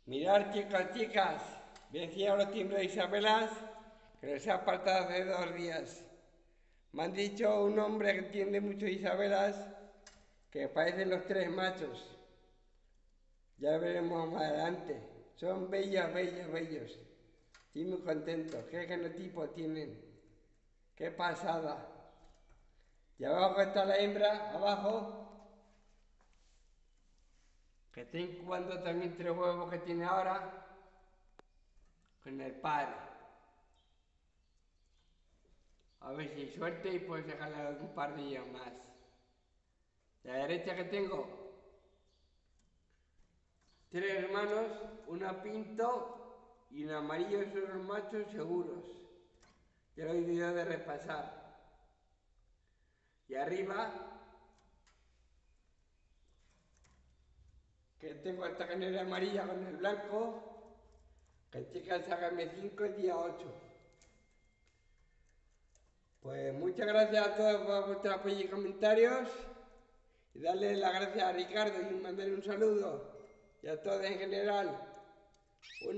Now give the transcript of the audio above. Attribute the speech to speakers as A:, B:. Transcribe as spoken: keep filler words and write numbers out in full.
A: Mirad, chicos, chicas, decía los timbres de Isabelas que los he apartado hace dos días. Me han dicho un hombre que entiende mucho de Isabelas que parecen los tres machos. Ya veremos más adelante. Son bellos, bellos, bellos. Estoy muy contento. ¿Qué genotipo tienen? ¡Qué pasada! Y abajo está la hembra, abajo, que está incubando también tres huevos que tiene ahora con el padre. A ver si hay suerte y puedo sacarle un par de días más. De la derecha que tengo, tres hermanos, una pinto y un amarillo, son los machos seguros. Ya lo he olvidado de repasar. Y arriba, que tengo esta canela amarilla con el blanco, que chicas, sácame cinco el día ocho. Pues muchas gracias a todos por vuestro apoyo y comentarios. Y darle las gracias a Ricardo y mandarle un saludo. Y a todos en general.